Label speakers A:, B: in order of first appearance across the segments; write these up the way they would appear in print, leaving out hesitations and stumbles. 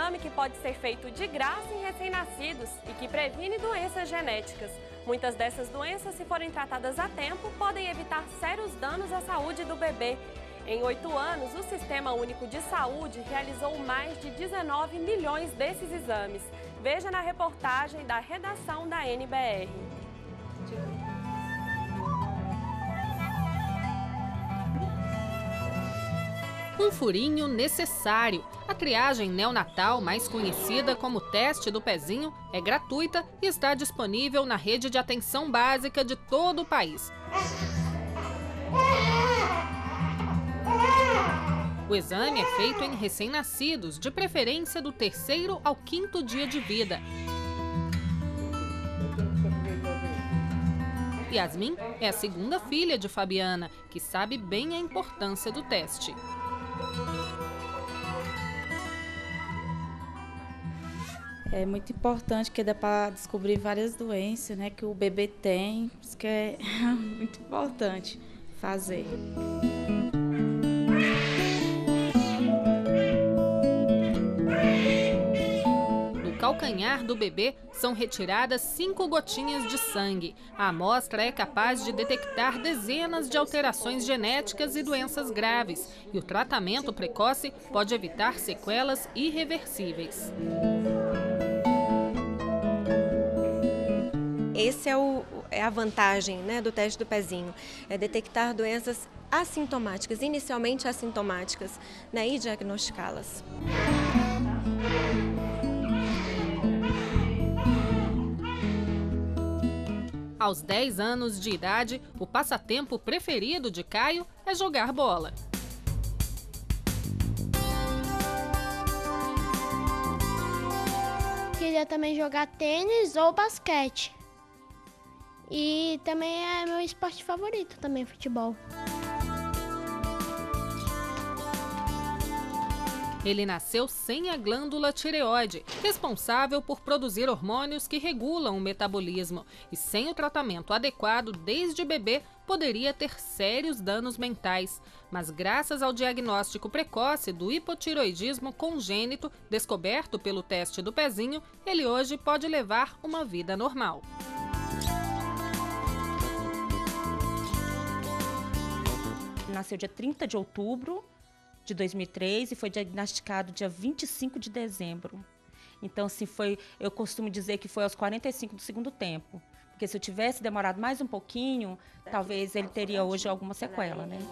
A: exame que pode ser feito de graça em recém-nascidos e que previne doenças genéticas. Muitas dessas doenças, se forem tratadas a tempo, podem evitar sérios danos à saúde do bebê. Em 8 anos, o Sistema Único de Saúde realizou mais de 19 milhões desses exames. Veja na reportagem da redação da NBR.
B: Um furinho necessário. A triagem neonatal, mais conhecida como teste do pezinho, é gratuita e está disponível na rede de atenção básica de todo o país. O exame é feito em recém-nascidos, de preferência do 3º ao 5º dia de vida. Yasmin é a segunda filha de Fabiana, que sabe bem a importância do teste.
C: É muito importante, porque dá para descobrir várias doenças, né, que o bebê tem, por isso que é muito importante fazer.
B: Do calcanhar do bebê são retiradas 5 gotinhas de sangue. A amostra é capaz de detectar dezenas de alterações genéticas e doenças graves. E o tratamento precoce pode evitar sequelas irreversíveis.
D: Essa é a vantagem, né, do teste do pezinho, é detectar doenças assintomáticas, inicialmente assintomáticas, né, e diagnosticá-las.
B: Aos 10 anos de idade, o passatempo preferido de Caio é jogar bola.
E: Queria também jogar tênis ou basquete. E também é meu esporte favorito, também futebol.
B: Ele nasceu sem a glândula tireoide, responsável por produzir hormônios que regulam o metabolismo. E sem o tratamento adequado desde bebê, poderia ter sérios danos mentais. Mas graças ao diagnóstico precoce do hipotireoidismo congênito, descoberto pelo teste do pezinho, ele hoje pode levar uma vida normal.
F: Nasceu dia 30 de outubro de 2003 e foi diagnosticado dia 25 de dezembro. Então, assim, eu costumo dizer que foi aos 45 do segundo tempo. Porque se eu tivesse demorado mais um pouquinho, talvez ele teria hoje alguma sequela, né?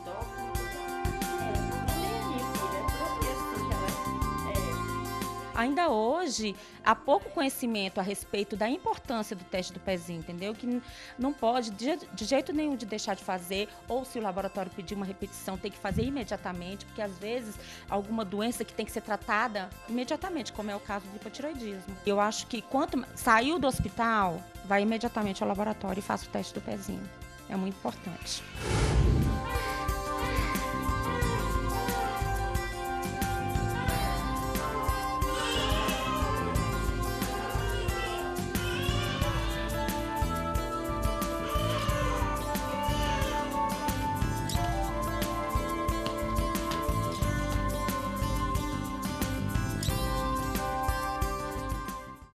F: Ainda hoje, há pouco conhecimento a respeito da importância do teste do pezinho, entendeu? Que não pode, de jeito nenhum, de deixar de fazer, ou se o laboratório pedir uma repetição, tem que fazer imediatamente, porque às vezes alguma doença que tem que ser tratada imediatamente, como é o caso do hipotireoidismo. Eu acho que quando saiu do hospital, vai imediatamente ao laboratório e faça o teste do pezinho. É muito importante.